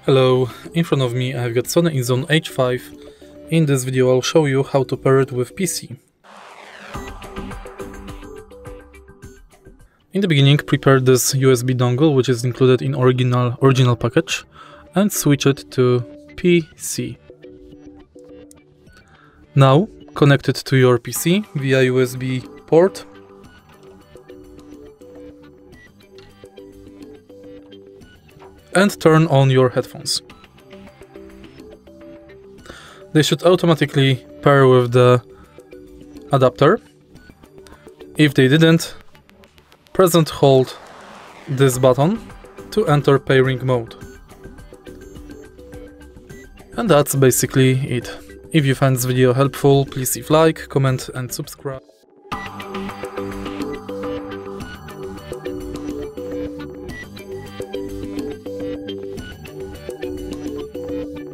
Hello, in front of me I've got Sony Inzone H5. In this video I'll show you how to pair it with PC. In the beginning, prepare this USB dongle, which is included in original package, and switch it to PC. Now connect it to your PC via USB port. And turn on your headphones. They should automatically pair with the adapter. If they didn't, press and hold this button to enter pairing mode. And that's basically it. If you find this video helpful, please leave a like, comment and subscribe.